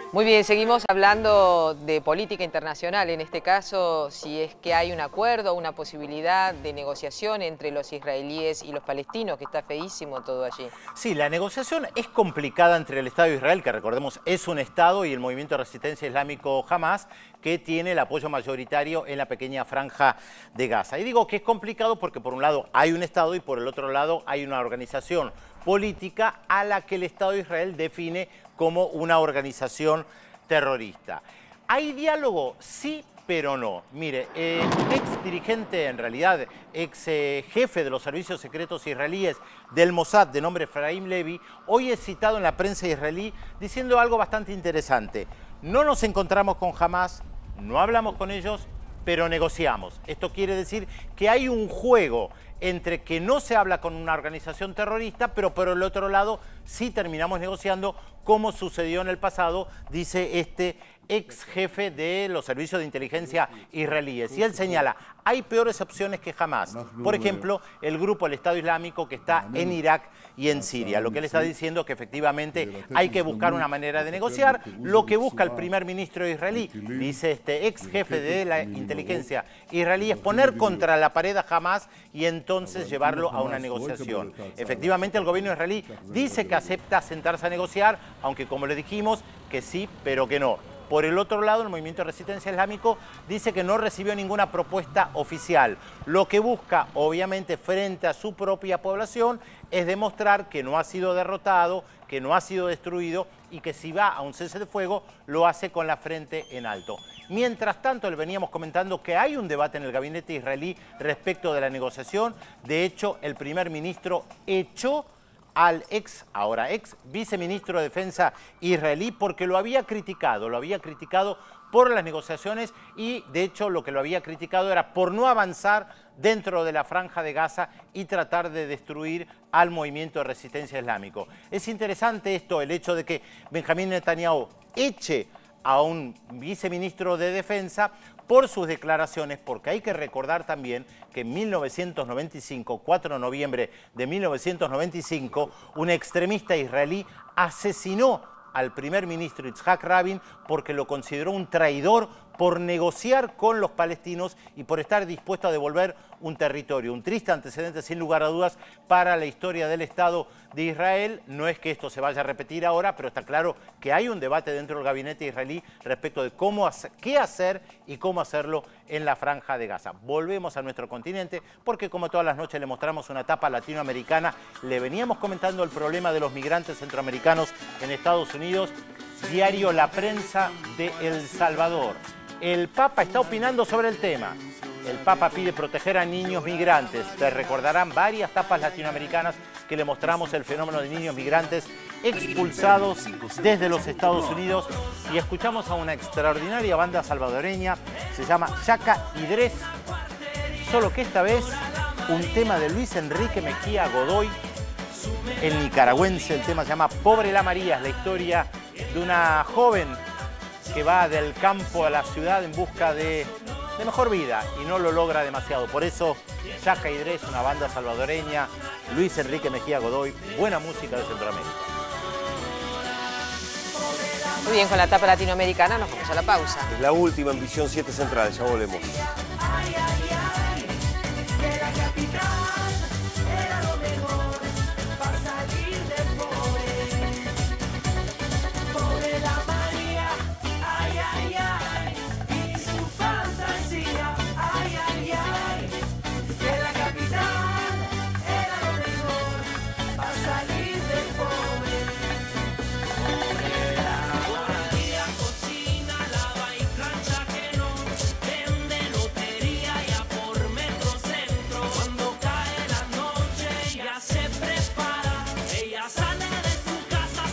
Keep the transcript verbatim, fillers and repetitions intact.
Muy bien, seguimos hablando de política internacional, en este caso, si es que hay un acuerdo, una posibilidad de negociación entre los israelíes y los palestinos, que está feísimo todo allí. Sí, la negociación es complicada entre el Estado de Israel, que recordemos es un Estado, y el movimiento de resistencia islámico Hamas, que tiene el apoyo mayoritario en la pequeña franja de Gaza. Y digo que es complicado porque por un lado hay un Estado y por el otro lado hay una organización política a la que el Estado de Israel define como una organización terrorista. ¿Hay diálogo? Sí, pero no. Mire, eh, un ex dirigente, en realidad, ex eh, jefe de los servicios secretos israelíes del Mossad, de nombre Efraim Levy, hoy es citado en la prensa israelí diciendo algo bastante interesante. No nos encontramos con Hamas, no hablamos con ellos, pero negociamos. Esto quiere decir que hay un juego entre que no se habla con una organización terrorista, pero por el otro lado sí terminamos negociando, como sucedió en el pasado, dice este ex jefe de los servicios de inteligencia israelíes. Y él señala, hay peores opciones que Hamas. Por ejemplo, el grupo, el Estado Islámico, que está en Irak y en Siria. Lo que él está diciendo es que efectivamente hay que buscar una manera de negociar. Lo que busca el primer ministro israelí, dice este ex jefe de la inteligencia israelí, es poner contra la pared a Hamas y entonces llevarlo a una negociación. Efectivamente, el gobierno israelí dice que acepta sentarse a negociar, aunque como le dijimos, que sí, pero que no. Por el otro lado, el movimiento de resistencia islámico dice que no recibió ninguna propuesta oficial. Lo que busca, obviamente, frente a su propia población, es demostrar que no ha sido derrotado, que no ha sido destruido y que si va a un cese de fuego, lo hace con la frente en alto. Mientras tanto, le veníamos comentando que hay un debate en el gabinete israelí respecto de la negociación. De hecho, el primer ministro echó al ex, ahora ex, viceministro de Defensa israelí porque lo había criticado, lo había criticado por las negociaciones y de hecho lo que lo había criticado era por no avanzar dentro de la franja de Gaza y tratar de destruir al movimiento de resistencia islámico. Es interesante esto, el hecho de que Benjamín Netanyahu eche a un viceministro de Defensa por sus declaraciones, porque hay que recordar también que en mil novecientos noventa y cinco, cuatro de noviembre de mil novecientos noventa y cinco, un extremista israelí asesinó al primer ministro Yitzhak Rabin porque lo consideró un traidor por negociar con los palestinos y por estar dispuesto a devolver un territorio. Un triste antecedente, sin lugar a dudas, para la historia del Estado de Israel. No es que esto se vaya a repetir ahora, pero está claro que hay un debate dentro del gabinete israelí respecto de cómo hacer, qué hacer y cómo hacerlo en la franja de Gaza. Volvemos a nuestro continente porque, como todas las noches, le mostramos una etapa latinoamericana. Le veníamos comentando el problema de los migrantes centroamericanos en Estados Unidos. Diario La Prensa de El Salvador. El Papa está opinando sobre el tema. El Papa pide proteger a niños migrantes. Te recordarán varias tapas latinoamericanas que le mostramos el fenómeno de niños migrantes expulsados desde los Estados Unidos. Y escuchamos a una extraordinaria banda salvadoreña, se llama Chaka y Dres, solo que esta vez un tema de Luis Enrique Mejía Godoy, el nicaragüense. El tema se llama Pobre la María, es la historia de una joven que va del campo a la ciudad en busca de, de mejor vida y no lo logra demasiado. Por eso, Chaka y Dres, una banda salvadoreña, Luis Enrique Mejía Godoy, buena música de Centroamérica. Muy bien, con la etapa latinoamericana nos vamos a la pausa. Es la última en Visión siete Central, ya volvemos.